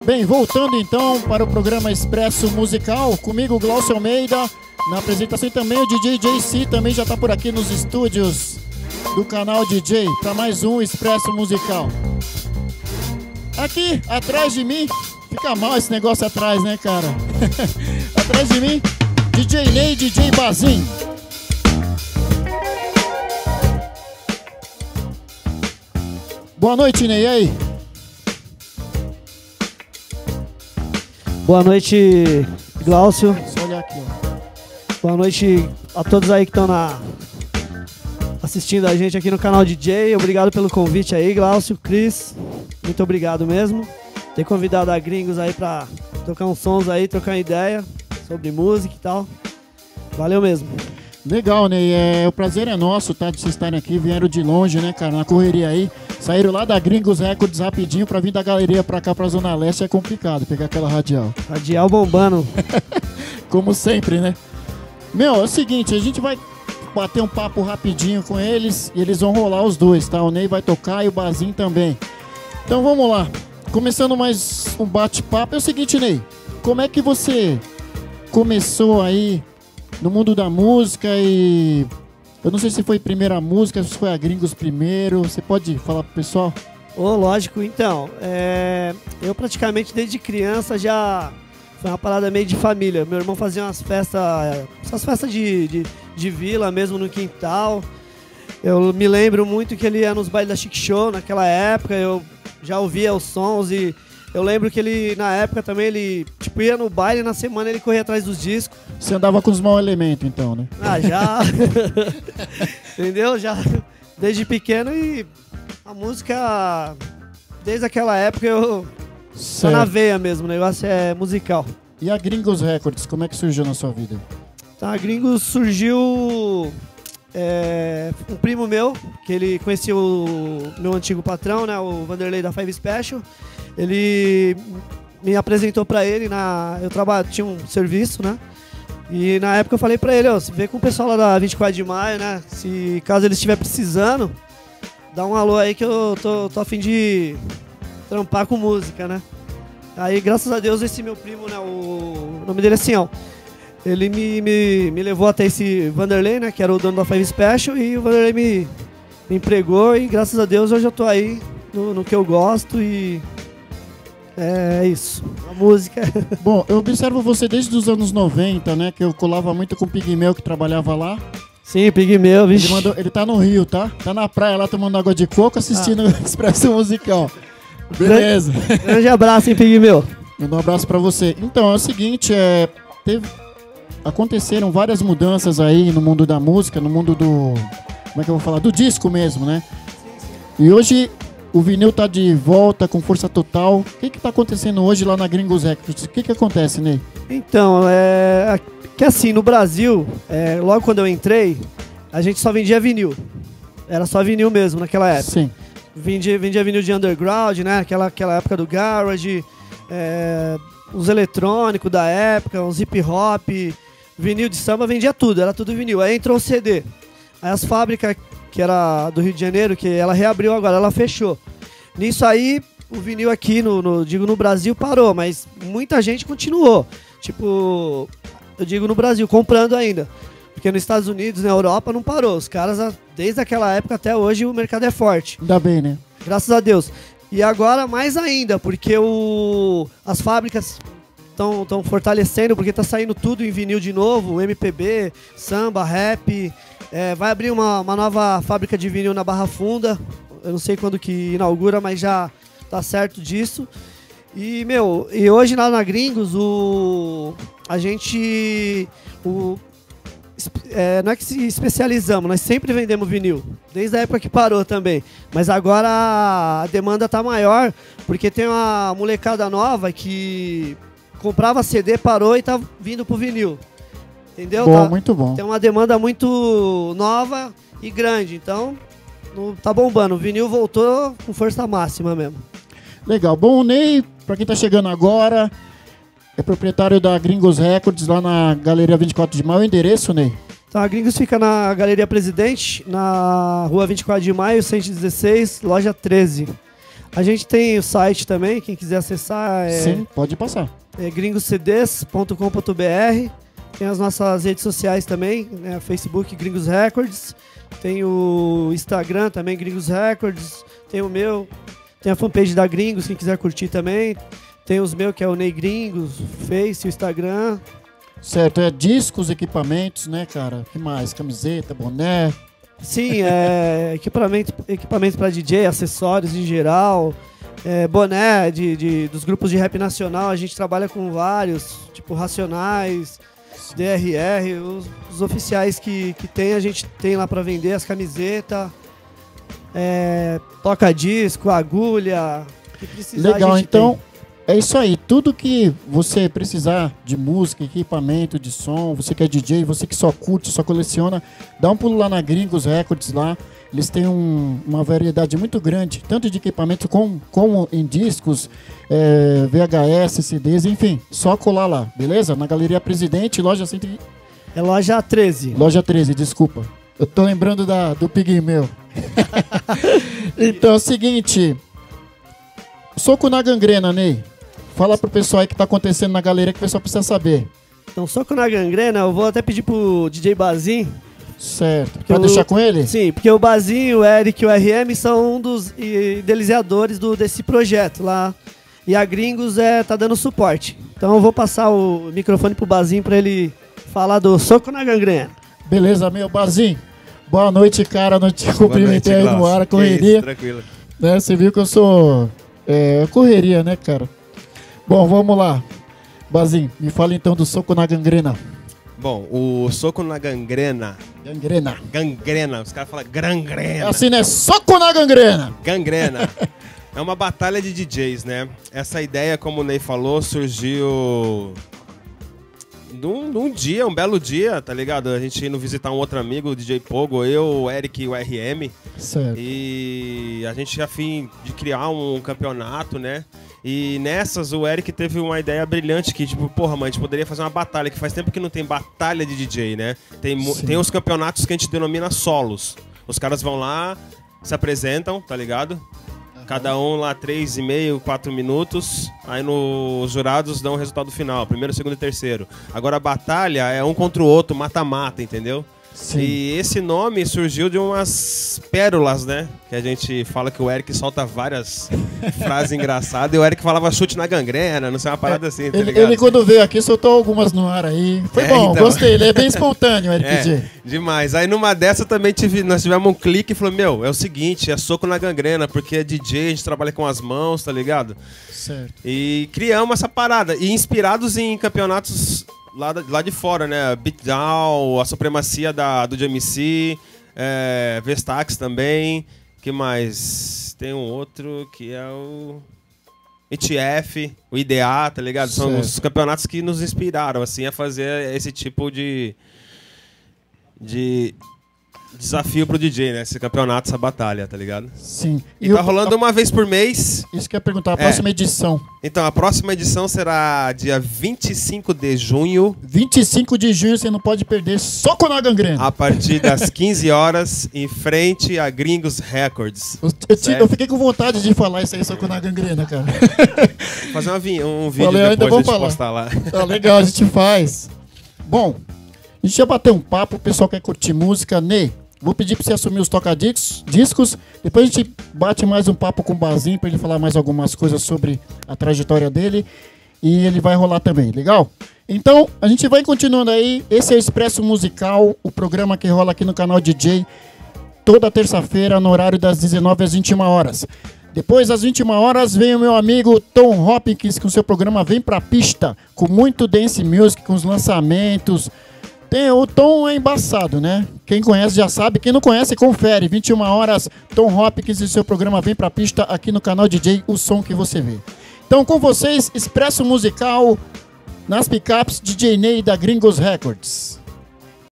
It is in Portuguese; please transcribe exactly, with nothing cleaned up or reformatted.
Bem, voltando então para o programa Expresso Musical, comigo Glaucio Almeida, na apresentação, e também o D J J C também já está por aqui nos estúdios do canal D J, para mais um Expresso Musical. Aqui, atrás de mim, fica mal esse negócio atrás, né, cara? Atrás de mim, D J Ney e D J Bazin. Boa noite, Ney, e aí? Boa noite, Glaucio. Só olhar aqui, ó. Boa noite a todos aí que estão na... assistindo a gente aqui no canal D J. Obrigado pelo convite aí, Glaucio, Cris. Muito obrigado mesmo. Ter convidado a Gringos aí pra tocar uns sons aí, trocar uma ideia sobre música e tal. Valeu mesmo. Legal, Ney. É, o prazer é nosso, tá, de vocês estarem aqui. Vieram de longe, né, cara, na correria aí. Saíram lá da Gringos Records rapidinho pra vir da galeria pra cá, pra Zona Leste. É complicado pegar aquela radial. Radial bombando. Como sempre, né? Meu, é o seguinte, a gente vai bater um papo rapidinho com eles e eles vão rolar os dois, tá? O Ney vai tocar e o Bazin também. Então vamos lá. Começando mais um bate-papo. É o seguinte, Ney. Como é que você começou aí no mundo da música e... eu não sei se foi primeiro a música, se foi a Gringos primeiro. Você pode falar pro pessoal? Ô, oh, lógico. Então, é... eu praticamente desde criança já... foi uma parada meio de família. Meu irmão fazia umas festas, essas festas de, de, de vila mesmo no quintal. Eu me lembro muito que ele ia nos bailes da Chic Show naquela época. Eu já ouvia os sons e eu lembro que ele, na época também, ele tipo, ia no baile e na semana ele corria atrás dos discos. Você andava com os maus elementos então, né? Ah, já. Entendeu? Já desde pequeno e a música, desde aquela época eu... só na veia mesmo, o negócio é musical. E a Gringos Records, como é que surgiu na sua vida? Tá, a Gringos surgiu... É, um primo meu, que ele conhecia o meu antigo patrão, né, o Vanderlei da Five Special. Ele me apresentou pra ele, na, eu trabalho, tinha um serviço, né? E na época eu falei pra ele, ó, se vê com o pessoal lá da vinte e quatro de maio, né? Se caso ele estiver precisando, dá um alô aí que eu tô, tô a fim de trampar com música, né? Aí, graças a Deus, esse meu primo, né, o, o nome dele é Sião, ele me, me, me levou até esse Vanderlei, né, que era o dono da Five Special, e o Vanderlei me, me empregou e, graças a Deus, hoje eu tô aí no, no que eu gosto e é, é isso, a música. Bom, eu observo você desde os anos noventa, né, que eu colava muito com o Pigmeu, que trabalhava lá. Sim, Pigmeu, vixe. Ele, mandou, ele tá no Rio, tá? Tá na praia lá tomando água de coco, assistindo ah. Expresso Musical. Beleza. Grande abraço, hein, Pigmeu. Manda um abraço pra você. Então, é o seguinte, é, teve, aconteceram várias mudanças aí no mundo da música, no mundo do... como é que eu vou falar? Do disco mesmo, né? Sim, sim. E hoje o vinil tá de volta com força total. O que que tá acontecendo hoje lá na Gringos Records? O que que acontece, Ney? Então, é... que assim, no Brasil, é, logo quando eu entrei, a gente só vendia vinil. Era só vinil mesmo naquela época. Sim. Vendia, vendia vinil de underground, né? Aquela, aquela época do garage, é, os eletrônicos da época, uns hip hop, vinil de samba, vendia tudo, era tudo vinil. Aí entrou o C D. Aí as fábricas, que era do Rio de Janeiro, que ela reabriu agora, ela fechou. Nisso aí, o vinil aqui, no, no, digo no Brasil, parou, mas muita gente continuou. Tipo, eu digo no Brasil, comprando ainda. Porque nos Estados Unidos, na Europa, não parou. Os caras, desde aquela época até hoje, o mercado é forte. Ainda bem, né? Graças a Deus. E agora mais ainda, porque o, as fábricas estão fortalecendo, porque tá saindo tudo em vinil de novo, M P B, samba, rap. É, vai abrir uma, uma nova fábrica de vinil na Barra Funda. Eu não sei quando que inaugura, mas já tá certo disso. E, meu, e hoje lá na Gringos, o, a gente... O, É, não é que se especializamos, nós sempre vendemos vinil, desde a época que parou também. Mas agora a demanda tá maior, porque tem uma molecada nova que comprava C D, parou e tá vindo pro vinil. Entendeu? Bom, tá, muito bom. Tem uma demanda muito nova e grande, então não, tá bombando. O vinil voltou com força máxima mesmo. Legal. Bom, o Ney, pra quem tá chegando agora... é proprietário da Gringos Records, lá na Galeria vinte e quatro de maio. O endereço, Ney? Então, a Gringos fica na Galeria Presidente, na rua vinte e quatro de maio, cento e dezesseis, loja treze. A gente tem o site também, quem quiser acessar é, Sim, pode passar. é gringos c d s ponto com ponto b r. Tem as nossas redes sociais também, né? Facebook Gringos Records, tem o Instagram também, Gringos Records, tem o meu, tem a fanpage da Gringos, quem quiser curtir também. Tem os meus, que é o Ney Gringos, o Face, o Instagram. Certo, é discos, equipamentos, né, cara? O que mais? Camiseta, boné. Sim, é equipamento, equipamento para D J, acessórios em geral, é, boné de, de, dos grupos de rap nacional, a gente trabalha com vários, tipo Racionais, D R R, os, os oficiais que, que tem, a gente tem lá para vender, as camisetas, é, toca-disco, agulha, o que precisar. Legal, a gente então tem. É isso aí. Tudo que você precisar de música, equipamento, de som, você que é D J, você que só curte, só coleciona, dá um pulo lá na Gringos Records lá. Eles têm um, uma variedade muito grande, tanto de equipamento como, como em discos, é, V H S, C Ds, enfim. Só colar lá, beleza? Na Galeria Presidente, loja cento e... É loja treze. Loja treze, desculpa. Eu tô lembrando da, do Pigmeu. Então é o seguinte... Soco na gangrena, Ney. Fala pro pessoal aí que tá acontecendo na galeria que o pessoal precisa saber. Então, soco na gangrena, eu vou até pedir pro D J Bazin. Certo. Que Pra eu- deixar com ele? Sim, porque o Bazin, o Eric e o R M são um dos idealizadores do, desse projeto lá. E a Gringos é, tá dando suporte. Então eu vou passar o microfone pro Bazin pra ele falar do soco na gangrena. Beleza, meu Bazinho. Boa noite, cara. Não te Boa cumprimentei noite, aí no Glaucio. ar, Que correria. isso, tranquilo. Né? Você viu que eu sou... É, correria, né, cara? Bom, vamos lá. Bazinho, me fala então do soco na gangrena. Bom, o soco na gangrena. Gangrena. Gangrena, os caras falam É gangrena. assim, né? Soco na gangrena. Gangrena. É uma batalha de D Js, né? Essa ideia, como o Ney falou, surgiu num, num dia, um belo dia, tá ligado? A gente indo visitar um outro amigo, o D J Pogo, eu, o Eric e o R M. Certo. E a gente a fim de criar um campeonato, né? E nessas o Eric teve uma ideia brilhante que, tipo, porra, mãe, a gente poderia fazer uma batalha, que faz tempo que não tem batalha de D J, né? Tem, mu- Sim. tem uns campeonatos que a gente denomina solos. Os caras vão lá, se apresentam, tá ligado? Cada um lá três e meio, quatro minutos. Aí no, os jurados dão o resultado final, primeiro, segundo e terceiro. Agora a batalha é um contra o outro, mata-mata, entendeu? Sim. E esse nome surgiu de umas pérolas, né? Que a gente fala que o Eric solta várias frases engraçadas e o Eric falava chute na gangrena, não sei, uma parada assim, tá Ele, ligado? ele, quando veio aqui, soltou algumas no ar aí. Foi É, bom, então. gostei. Ele é bem espontâneo, Eric É, G. demais. Aí numa dessa também tive, nós tivemos um clique e falou, meu, é o seguinte, é soco na gangrena, porque é D J, a gente trabalha com as mãos, tá ligado? Certo. E criamos essa parada. E inspirados em campeonatos lá, da- lá de fora, né? Beatdown, a supremacia da, do J M C, é, Vestax também. Que mais? Tem um outro que é o I T F, o I D A, tá ligado? São Certo. os campeonatos que nos inspiraram, assim, a fazer esse tipo de... de desafio pro D J, né? Esse campeonato, essa batalha, tá ligado? Sim. E, tá o- rolando uma vez por mês. Isso que eu ia perguntar, a É. próxima edição. Então, a próxima edição será dia vinte e cinco de junho, vinte e cinco de junho, você não pode perder. Soco na gangrena. a partir das quinze horas, em frente a Gringos Records. Eu, eu te- Certo. eu fiquei com vontade de falar isso aí, soco na gangrena, cara. Vou fazer uma vi- um vídeo Falei, ainda depois vou de falar. postar lá. Tá legal, a gente faz. Bom, a gente já bateu um papo, o pessoal quer curtir música. Ney, vou pedir pra você assumir os tocadiscos, discos. Depois a gente bate mais um papo com o Bazinho pra ele falar mais algumas coisas sobre a trajetória dele. E ele vai rolar também, legal? Então, a gente vai continuando aí. Esse é o Expresso Musical, o programa que rola aqui no canal D J, toda terça-feira, no horário das dezenove às vinte e uma horas. Depois, às vinte e uma horas, vem o meu amigo Tom Hopkins com seu programa Vem Pra Pista, com muito dance music, com os lançamentos. Tem, o Tom é embaçado, né? Quem conhece já sabe, quem não conhece, confere. vinte e uma horas, Tom Hopkins e seu programa Vem Pra Pista, aqui no canal D J, o som que você vê. Então, com vocês, Expresso Musical, nas picapes, D J Ney da Gringos Records.